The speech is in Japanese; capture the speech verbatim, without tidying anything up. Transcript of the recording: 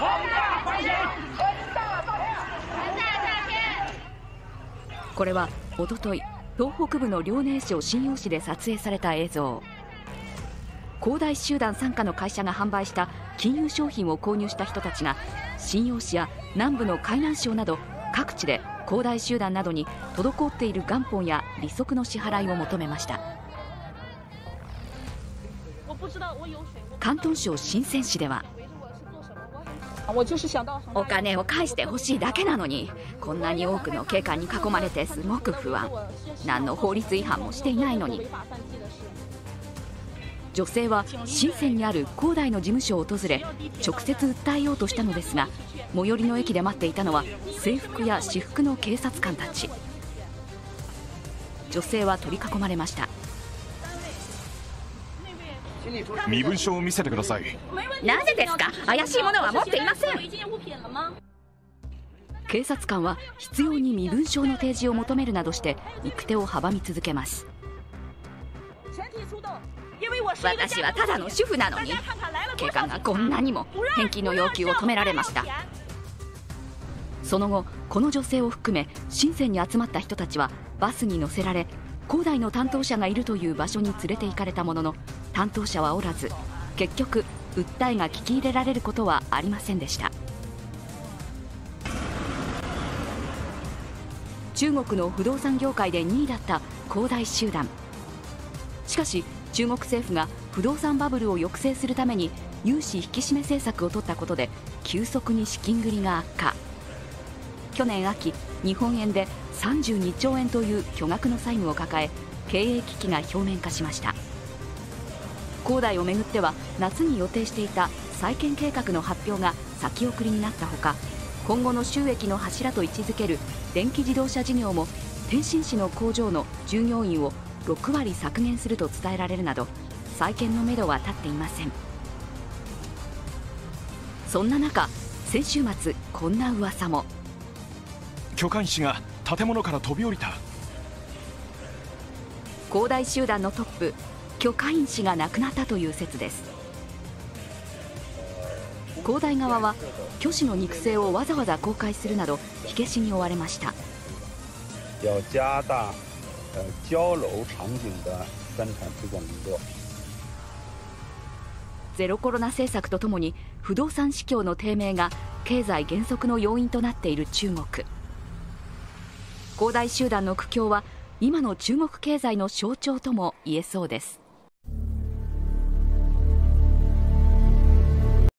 これはおととい、東北部の遼寧省瀋陽市で撮影された映像。恒大集団傘下の会社が販売した金融商品を購入した人たちが瀋陽市や南部の海南省など各地で恒大集団などに滞っている元本や利息の支払いを求めました。広東省深セン市では、お金を返してほしいだけなのに、こんなに多くの警官に囲まれてすごく不安。何の法律違反もしていないのに。女性は深センにある恒大の事務所を訪れ、直接訴えようとしたのですが、最寄りの駅で待っていたのは制服や私服の警察官たち。女性は取り囲まれました。 身分証を見せてください。 なぜですか？怪しいものは持っていません。警察官は必要に身分証の提示を求めるなどして行く手を阻み続けます。私はただの主婦なのに、警官がこんなにも返金の要求を止められました。その後、この女性を含め深センに集まった人たちはバスに乗せられ、恒大の担当者がいるという場所に連れて行かれたものの、担当者はおらず、結局訴えが聞き入れられることはありませんでした。中国の不動産業界でにいだった恒大集団。しかし中国政府が不動産バブルを抑制するために融資引き締め政策を取ったことで急速に資金繰りが悪化。去年秋、日本円でさんじゅうにちょうえんという巨額の債務を抱え、経営危機が表面化しました。恒大をめぐっては夏に予定していた再建計画の発表が先送りになったほか、今後の収益の柱と位置づける電気自動車事業も天津市の工場の従業員をろくわり削減すると伝えられるなど、再建のめどは立っていません。そんな中、先週末こんな噂も。 巨漢氏が建物から飛び降りた。 恒大集団のトップ、許家印氏が亡くなったという説です。恒大側は許氏の肉声をわざわざ公開するなど火消しに追われました。 要加大交樓場景的生產推廣工作。 ゼロコロナ政策とともに不動産市況の低迷が経済減速の要因となっている中国。恒大集団の苦境は今の中国経済の象徴とも言えそうです。